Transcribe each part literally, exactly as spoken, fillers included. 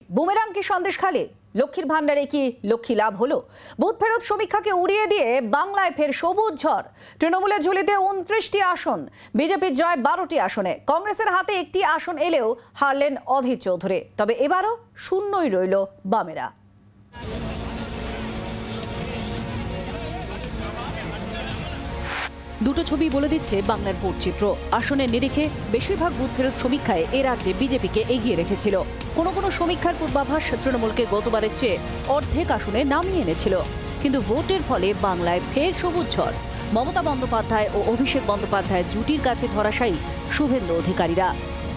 Boomerang কি সন্দেশখালী? লক্ষ্মীর ভান্ডারে কি লক্ষ্মী লাভ হলো? বুথ ফেরত সমীক্ষাকে উড়িয়ে দিয়ে বাংলায় ফের সবুজ ঝড়। তৃণমূলের ঝুলিতে উনত্রিশটি আসন, বিজেপির জয় বারোটি আসনে। কংগ্রেসের হাতে একটি আসন এলেও হারলেন অধীর চৌধুরী। তবে এবারও শূন্যই রইল বামেরা। দুটো ছবি বলে দিচ্ছে বাংলার ভোট চিত্র। আসনের নিরিখে বেশিরভাগ বুথ ফেরত সমীক্ষায় এ রাজ্যে বিজেপিকে এগিয়ে রেখেছিল। কোনো কোনো সমীক্ষার পূর্বাভাস তৃণমূলকে গতবারের চেয়ে অর্ধেক আসনে নামিয়ে এনেছিল। কিন্তু ভোটের ফলে বাংলায় ফের সবুজ ঝড়। মমতা বন্দ্যোপাধ্যায় ও অভিষেক বন্দ্যোপাধ্যায়ের জুটির কাছে ধরাশায়ী শুভেন্দু অধিকারীরা।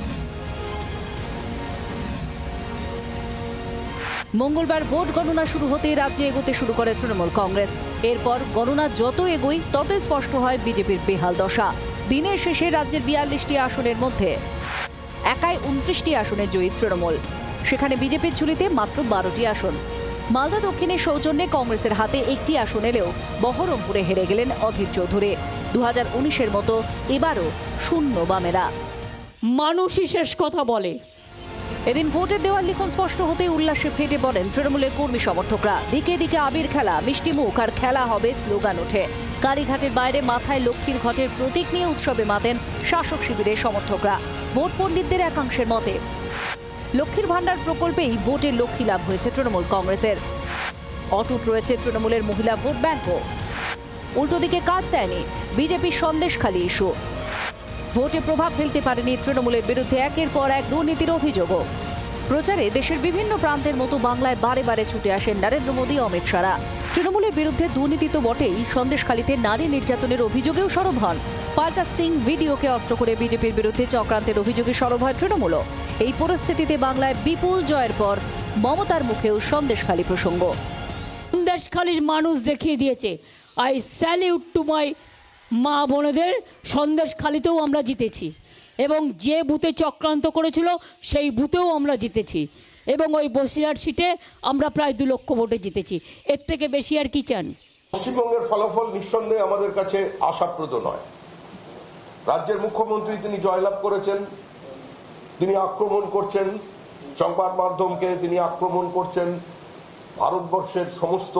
মঙ্গলবার ভোট গণনা শুরু হতে রাজ্যে এগোতে শুরু করে তৃণমূল কংগ্রেস। এরপর গণনা যত এগোয় তত স্পষ্ট হয় বিজেপির বেহাল দশা। দিনের শেষে রাজ্যের বিয়াল্লিশটি আসনের মধ্যে একাই উনত্রিশটি আসনে জয়ী তৃণমূল। সেখানে বিজেপির ঝুলিতে মাত্র বারোটি আসন। মালদা দক্ষিণের সৌজন্যে কংগ্রেসের হাতে একটি আসন এলেও বহরমপুরে হেরে গেলেন অধীর চৌধুরী। দু হাজার উনিশের মতো এবারও শূন্য বামেরা। মানুষই শেষ কথা বলে। এদিন ভোটের দেওয়ার লিখন স্পষ্ট হতে উল্লাসে ফেটে পড়েন তৃণমূলের কর্মী সমর্থকরা। দিকে দিকে আবির খেলা, মিষ্টি মুখ আর খেলা হবে স্লোগান ওঠে। কালীঘাটের বাইরে মাথায় লক্ষ্মীর ঘটের প্রতীক নিয়ে উৎসবে মাতেন শাসক শিবিরের সমর্থকরা। ভোট পণ্ডিতদের একাংশের মতে লক্ষ্মীর ভান্ডার প্রকল্পেই ভোটের লক্ষ্মী লাভ হয়েছে তৃণমূল কংগ্রেসের। অটুট রয়েছে তৃণমূলের মহিলা ভোট ব্যাংকও। উল্টো দিকে কাজ দেয়নি বিজেপির সন্দেশখালী ইস্যু। ভোটে প্রভাব ফেলতে পারেনি তৃণমূলের বিরুদ্ধে একের পর এক দুর্নীতির অভিযোগও। প্রচারে দেশের বিভিন্ন প্রান্তের মতো বাংলায় বারে বারে ছুটে আসেন নরেন্দ্র মোদী, অমিত শাহ। তৃণমূলের বিরুদ্ধে দুর্নীতি তো বটেই, সন্দেশখালীতে নারী নির্যাতনের অভিযোগেও সরব হন। পাল্টা স্টিং ভিডিওকে অস্ত্র করে বিজেপির বিরুদ্ধে চক্রান্তের অভিযোগে সরব হয় তৃণমূলও। এই পরিস্থিতিতে বাংলায় বিপুল জয়ের পর মমতার মুখেও সন্দেশখালী প্রসঙ্গ। সন্দেশখালীর মানুষ দেখিয়ে দিয়েছে, আই স্যালিউট টু মাই মা বোনেদের। সন্দেশখালীতেও আমরা জিতেছি এবং যে বুথে চক্রান্ত করেছিল সেই বুথেও আমরা জিতেছি এবং ওই বসিরহাট সিটে আমরা প্রায় দু লক্ষ ভোটে জিতেছি। এর থেকে বেশি আর কি চান? পশ্চিমবঙ্গের ফলাফল নিঃসন্দেহে আমাদের কাছে আশাপ্রদ নয়। রাজ্যের মুখ্যমন্ত্রী তিনি জয়লাভ করেছেন, তিনি আক্রমণ করছেন সংবাদ মাধ্যমকে, তিনি আক্রমণ করছেন ভারতবর্ষের সমস্ত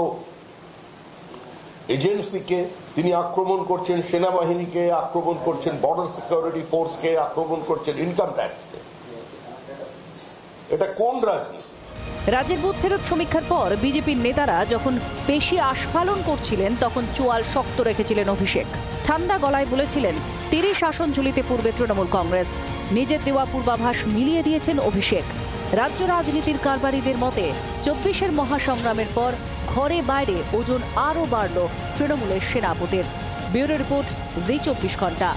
এজেন্সিকে, তিনি আক্রমণ করছেন সেনাবাহিনীকে, আক্রমণ করছেন বর্ডার সিকিউরিটি ফোর্সকে, আক্রমণ করছেন ইনকাম ট্যাক্সকে। এটা কোন রাজনীতি? রাজ্যের বুথ ফেরত সমীক্ষার পর বিজেপির নেতারা যখন পেশি আস্ফালন করছিলেন তখন চোয়াল শক্ত রেখেছিলেন অভিষেক। ঠান্ডা গলায় বলেছিলেন তিরিশ আসন ঝুলিতে পূর্বে তৃণমূল কংগ্রেস। নিজের দেওয়া পূর্বাভাস মিলিয়ে দিয়েছেন অভিষেক। রাজ্য রাজনীতির কারবারিদের মতে চব্বিশের মহাসংগ্রামের পর ঘরে বাইরে ওজন আরও বাড়ল তৃণমূলের সেনাপতির। ব্যুরো রিপোর্ট, জি চব্বিশ ঘন্টা।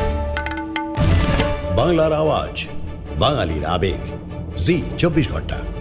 বাংলার আওয়াজ, বাঙালির আবেগ, জি চব্বিশ ঘন্টা।